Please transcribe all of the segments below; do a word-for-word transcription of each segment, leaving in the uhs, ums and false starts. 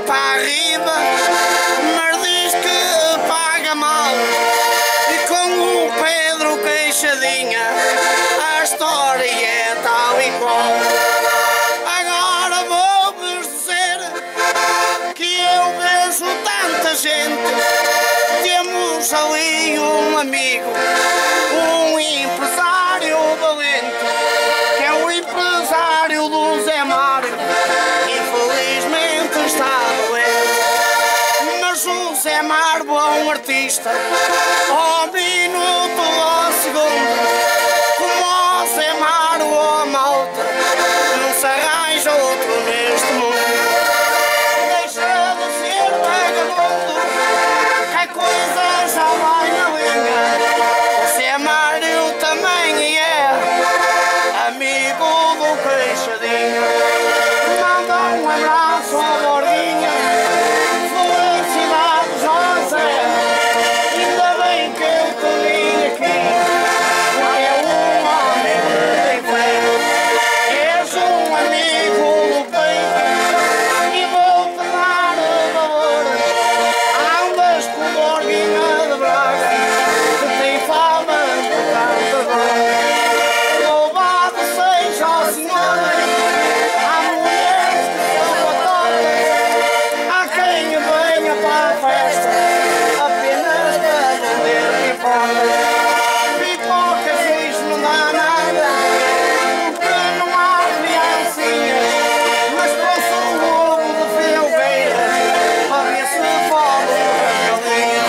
para arriba, mas diz que paga mal. E com o Pedro Queixadinha a história é tal e qual. Agora vou-vos dizer que eu vejo tanta gente. Temos ali um amigo, um empresário valente, que é o empresário do Zé Mário. Infelizmente está doente, mas o Zé Mário é um artista, ao minuto ou ao segundo. Como o Zé Mário ou a malta, não se arranja outro neste mundo. Deixa de ser vagabundo, que a coisa já vai na linha. O Zé Mário também é amigo do Queixadinho. Manda um abraço à Bordinha, felicidades ao Zé. Ainda bem que eu te vim aqui, porque é um homem que tem fé. És um amigo do peito e vou-te dar o valor. Andas com Borguinha de Braga, que tem fama de cantador. Louvado seja o Senhor, há mulheres que são batotas, há quem venha para a festa apenas para vender pipoca. Pipocas isto não dá nada, porque não há criancinhas, mas trouxe um lobo de Filgueiras para ver se fome a galinha.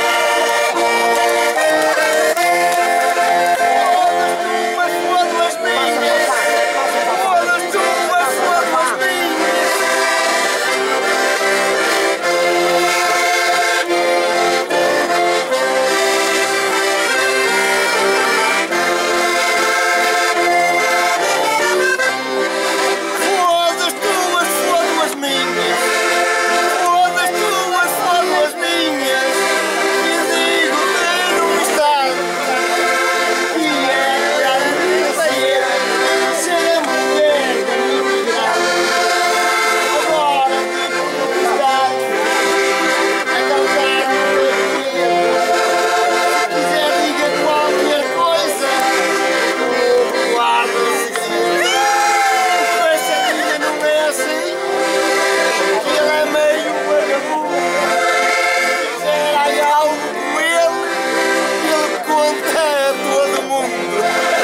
Fodas tu, mas fodas minhas, fodas tu, mas fodas minhas. Fodas tuas, fodas minhas, fodas tuas, fodas minhas. E digo ter um estado, e é a merecer ser mulher imigrada. Agora fico no estado a causar medo. Se quiser diga qualquer coisa, eu guardo-se. Queixadinha não é assim, ele é meio vagabundo. Se quiser há algo com ele, ele conta a todo mundo.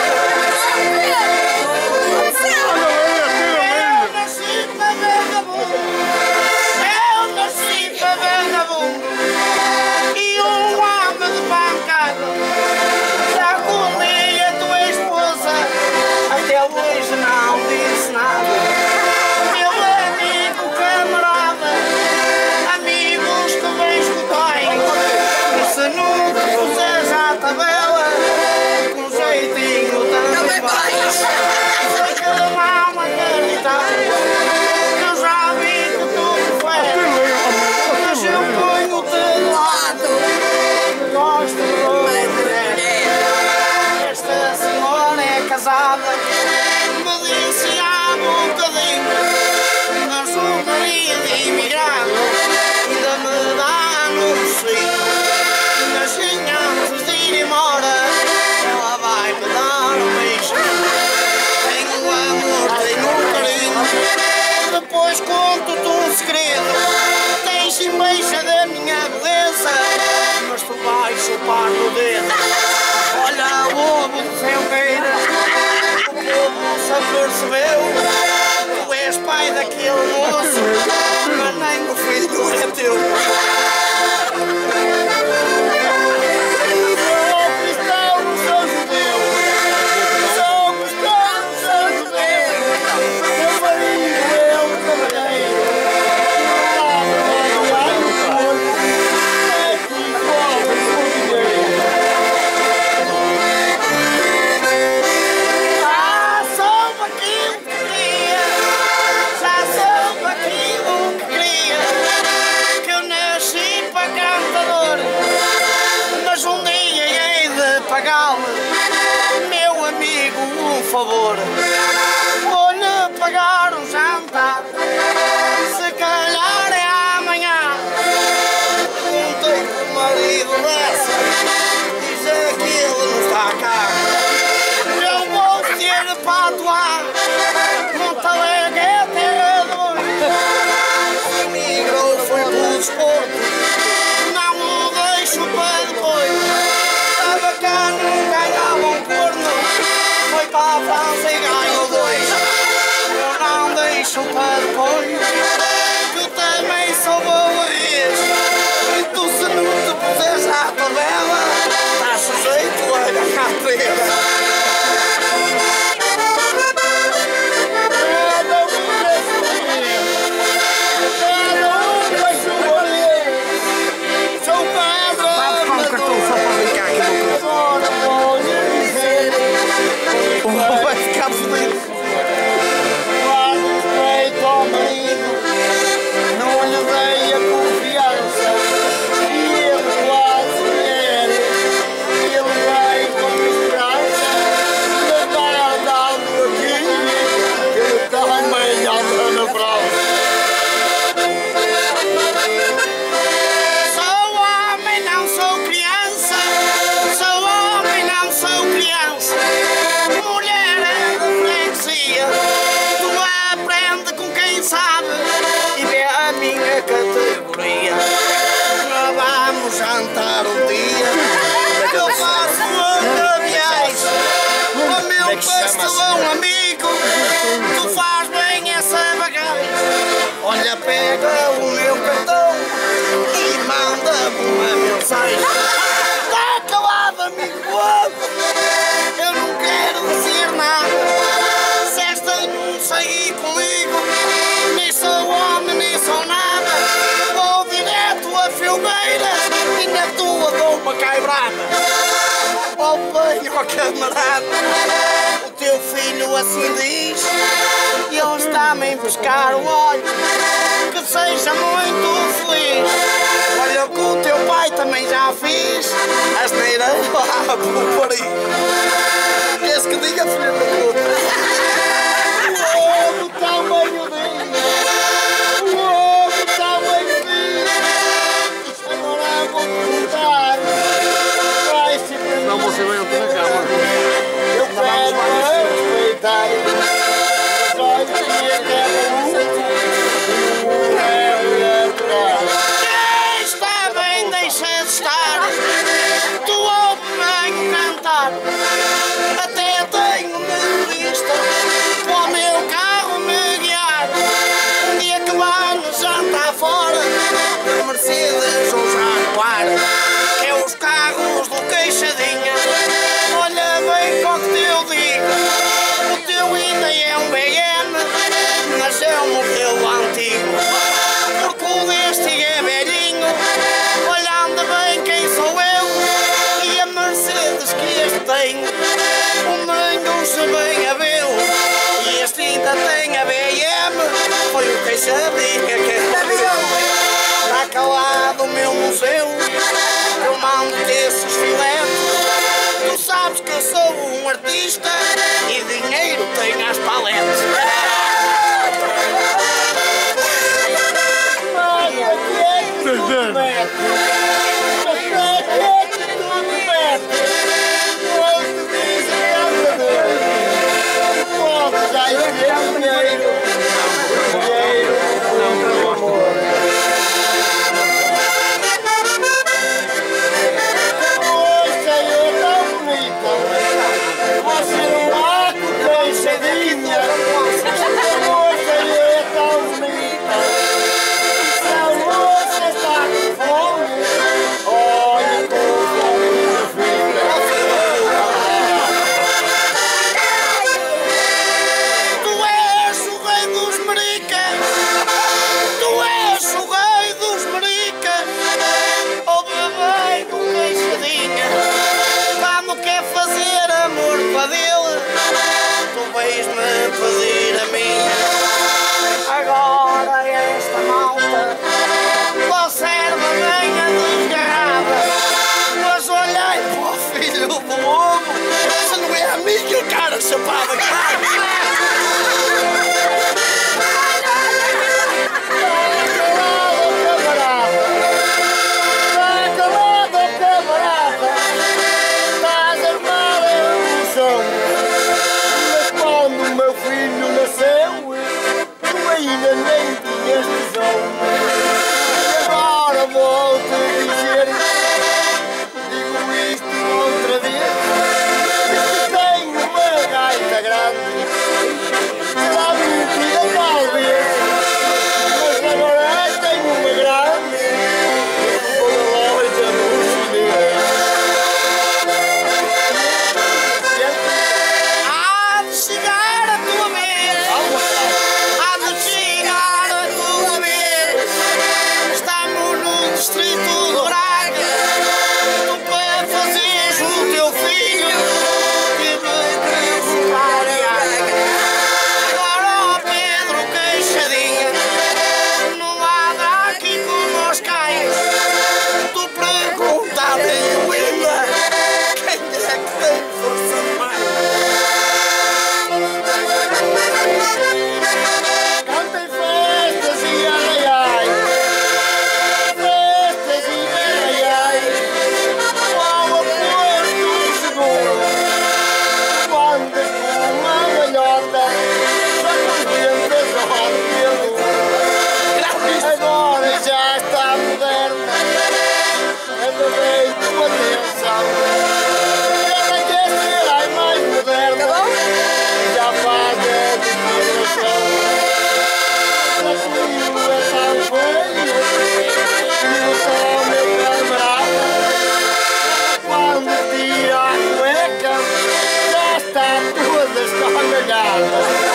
Eu nasci para vagabundo, eu nasci para vagabundo, e um homem de pancada. Já comi a tua esposa, até hoje não disse nada. Meu amigo, camarada, amigos que vens que tens, e se não te puseres à tabela, com jeitinho também vais. Sei que não acreditar, eu já vi que tu preferes, mas eu ponho-te de lado, gosto de você. Esta senhora é casada, me disse há bocadinho, não sou Maria de imigrado, ainda me dá no focinho. Mas antes de ir embora, ela vai me dar um beijo. Tenho amor, tenho carinho, depois conto-te um segredo. Tens inveja da minha beleza, mas tu vais chupar no dedo. Olha o lobo de Felgueira, o povo se apercebeu. Tu és pai daquele moço, mas nem o filho é teu. Sou cristão, sou judeu, sou cristão, sou judeu. Meu marido é um cavalheiro, lá no corpo, é que pobre português. Já soube aquilo que queria, já soube aquilo que queria, que eu nasci deixam para depois, que eu também sou boa vez. E tu, se não te puseres à tabela, estás sujeito a ganhar presa. Vai ficar feliz. Quase respeito ao marido, não lhe dei a confiança. E ele quase quer, ele vai com esperança. Ainda vai andando aqui, ele também anda na prova. Sou homem, não sou criança. Sou homem, não sou criança. Tu aprende com quem sabe e vê a minha categoria. Vamos jantar um dia, eu faço caviais o meu pastelão amigo. Tu faz bem essa bagagem. Olha, pega o meu cartão e manda-me uma mensagem. Está calado, amigo, eu não quero dizer nada. Saí comigo, nem sou homem, nem sou nada. Vou direto a filmeira e na tua dou uma caibrada. Oh bem, oh camarada, o teu filho assim diz, e ele está-me a pescar o olho, que seja muito feliz. Olha que o teu pai também já fez asneira lá por Paris. Esse que diga, filho da puta. O ovo está meio dia, o ovo está meio dia. Agora vou perguntar, vai se perguntar. Não, você vai outra cama. Eu quero respeitar, mas olha que é quem está bem, deixa de estar. Tu ouve-me cantar, até tenho motorista para o meu carro me guiar. Um dia que lá no jantar fora, de Mercedes ou Jaguar, que é os carros do Queixadinha. Olha bem com que eu digo, o teu ainda é um B M, mas é um modelo antigo, porque o deste é velhinho. Olhando bem quem sou eu e a Mercedes que este tem, o mundo se bem a ver. E este ainda tem a B M, foi o Queixadinha que está calado o meu museu. Eu mando esses filetes, tu sabes que eu sou um artista e dinheiro tenho às paletes. Olha que é que tudo mete, olha que é que tudo mete. Hoje dizem que é verdadeiro, pode já ir dinheiro, dinheiro, não amor. Vais-me pedir a mim agora esta malta conserva bem a desgarrada, mas olhei para o filho do lobo, se não é a mim que o cara chapada cara. Ainda nem tinhas tesão. Agora vou-te dizer, digo isto outra vez, tenho uma gaita grande, será mentira talvez. também tua atenção. Ela quer ser a mais moderna, já faz a discriminação. Ela frio é tão feio, e o sol meu camarada, quando tira a cueca, já está toda escangalhada.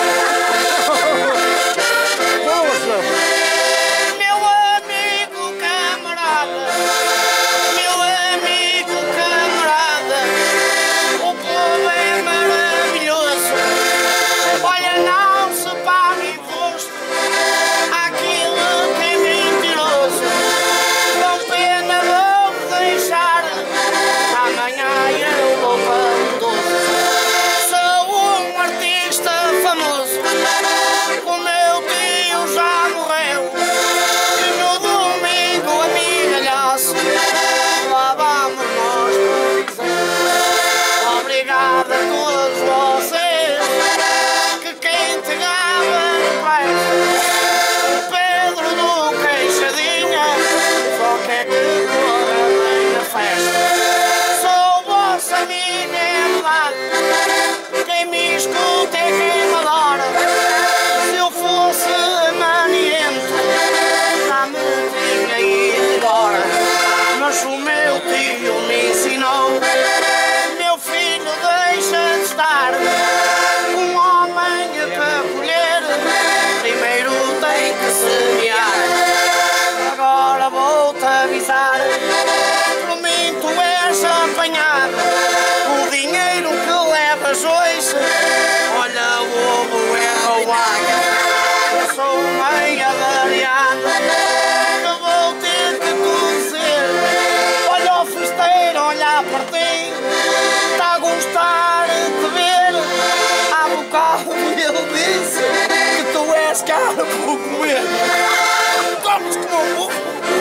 Cara, vou comer! Comes como um burro!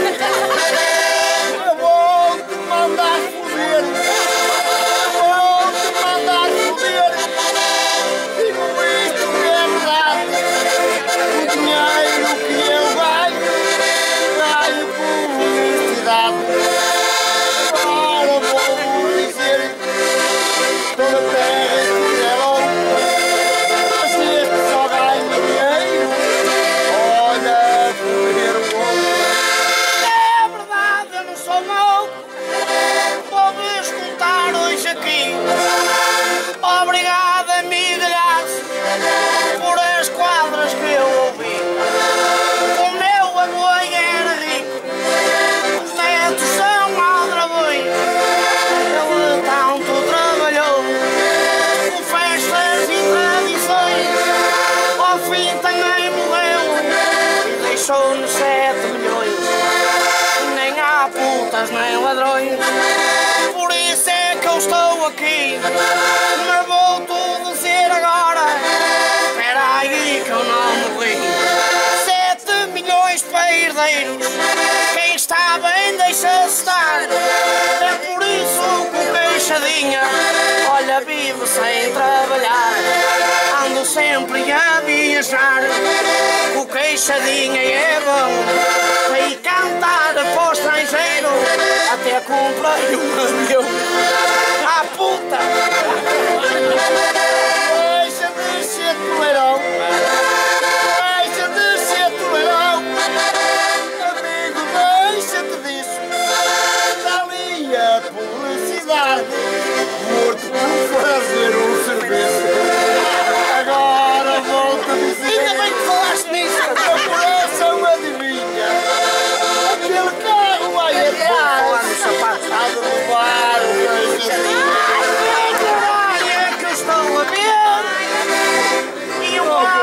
Eu vou te mandar foder! Vou te mandar foder! Digo isto que é verdade! O dinheiro que eu ganho, ganho por honestidade! Agora vou dizer: toda a terra é louca, mas este só ganha dinheiro. É verdade, eu não sou mau. Vou-me escutar hoje aqui. Obrigado, amigalhaço, por as quadras que eu ouvi. O meu avô era rico, os netos são aldrabões. Ele tanto trabalhou com festas e tradições. Ao fim também morreu e deixou-nos sete milhões. Nem há putas nem ladrões, por isso é que eu estou aqui. Mas vou-te dizer agora, espera aí que eu não morri. Sete milhões para herdeiros, quem está bem deixa-se estar. É por isso que o queixadinha, olha, vive sem trabalhar. Ando sempre a viajar, o queixadinha é bom. E cantar para o estrangeiro, até comprei um avião. Ah, puta! Deixa de ser toleirão, deixa de ser toleirão. Amigo, deixa-te disso. Está ali a publicidade, morto por fazer um serviço. Agora volto a dizer, ainda bem que falaste nisso. O coração adivinha, aquele carro vai atrás, há de levar o queixadinho. É que eu estou a ver, e o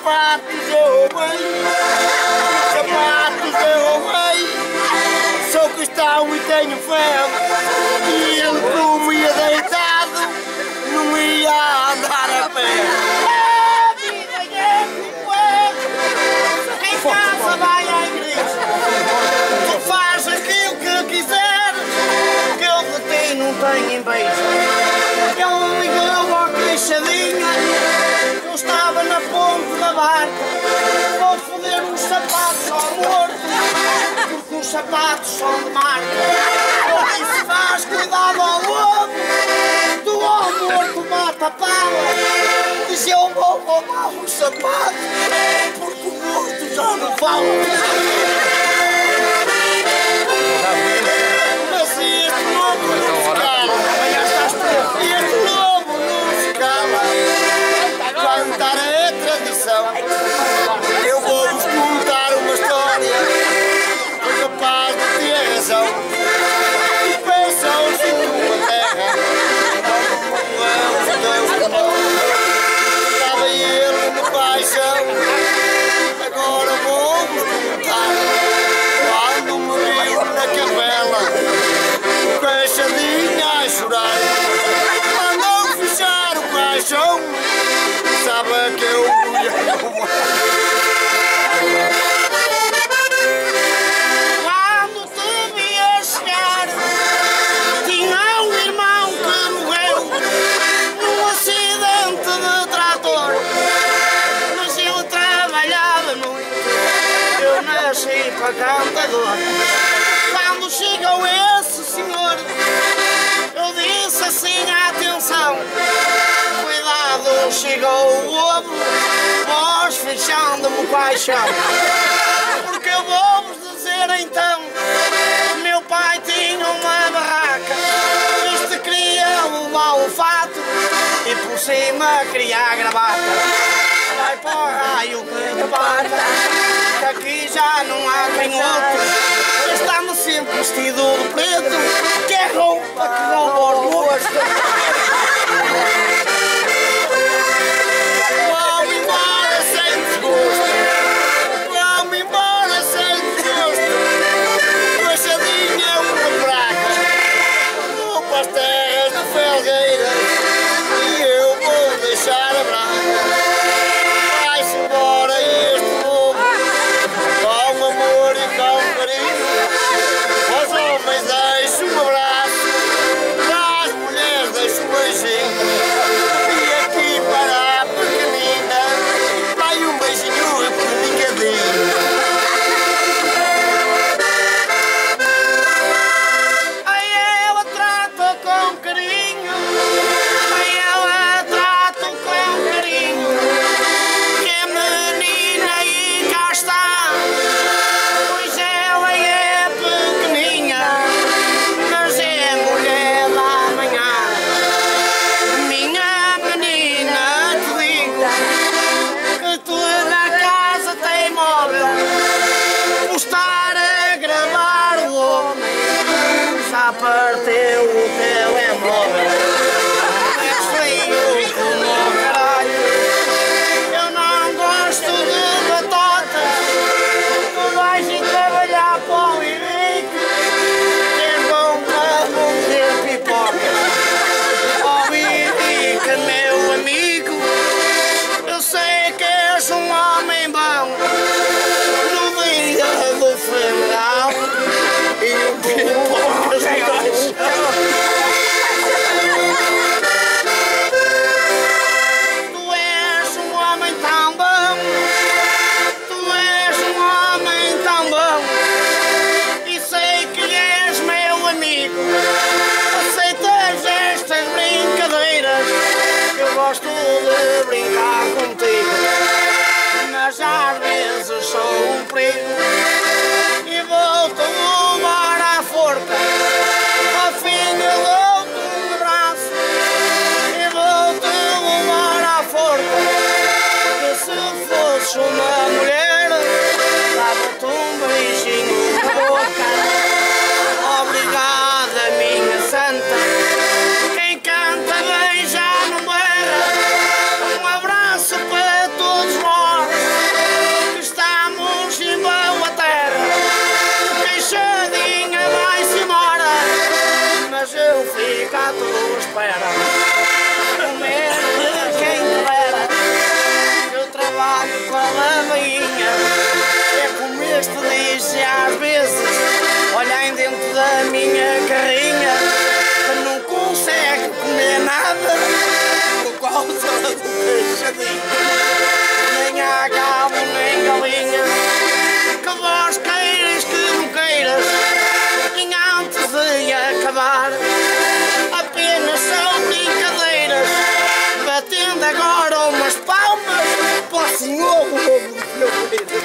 sapatos eu roubei, sapatos eu roubei, sou cristão e tenho fé, e ele como ia deitado, não ia andar a pé. A vida é como é, em casa vai à igreja, tu faz aquilo que quiser, que eu de ti não tenho inveja. Ele ligou à queixadinha, eu estava na ponte da barca, vou foder os sapatos ao morto, porque os sapatos são de marca. Eu disse, faz cuidado ao lobo, do ao morto mata a pala. Diz, eu vou roubar os sapatos, porque o morto já não fala. Mas este lobo não se cala, este lobo não se cala. Cantar é tradição, eu vou-vos contar uma história, foi capaz de ter razão. E pensam-se numa terra, estava ele no paixão. Agora vou-vos contar, quando me viu na capela, fechadinha a chorar, mandou fechar o caixão, sabe que eu ia roubar. Quando te vi a chegar, tinha um irmão que morreu num acidente de trator, mas eu trabalhava muito, eu nasci para cantador. Quando chegou esse senhor, eu disse assim, atenção, cuidado, chegou o lobo, vós fechando-me o caixão. Porque eu vou-vos dizer então, meu pai tinha uma barraca, este queria levar o fato e por cima queria a gravata. Vai para o raio que te bata, que aqui já não há quem outro, estamos sempre vestido de preto, que é roupa que rouba aos mortos. Vão embora sem desgosto, vão embora sem desgosto, fechadinha é uma praga, vou para as terras de Felgueira e eu vou deixar a branca. Vai-se embora este lobo, com amor e com carinho, aos homens deixo um abraço, para as mulheres deixo um beijinho, e aqui para a pequenina, vai um beijinho pequenininho. Ai, ela trata com carinho, ai, ela trata com carinho, que é menina e cá está, pois ela é pequeninha, mas é mulher da manhã. Minha menina, te digo que toda a casa tem móvel, por estar a gravar o homem, já parteu o telemóvel. É feio como o caralho, eu não gosto de batata, tu vais ir trabalhar para o Henrique, é bom para não ter pipoca. Oh Henrique, meu amigo, eu sei que és um homem bom, no dia do funeral e o pipocas no chão. Tu és um homem tão bom, tu és um homem tão bom, e sei que és meu amigo, aceitas estas brincadeiras, eu gosto de brincar contigo, mas às vezes sou um perigo, e vou-te levar à forca, ao fim eu dou-te um abraço, e vou-te levar à forca, que se fosses uma mulher, dava-te um beijinho na boca. Obrigada, minha santa, quem canta bem já não erra, um abraço para todos nós. espera. Comer de quem dera. Eu trabalho com a lavainha. É como este diz às vezes. Olhem dentro da minha carrinha. Que não consegue comer nada. Por causa do queixadinho. Nem há galo, nem galinha. Que vós queiras, que não queiras. Nem antes de acabar. Apenas são brincadeiras. Batendo agora umas palmas para o senhor.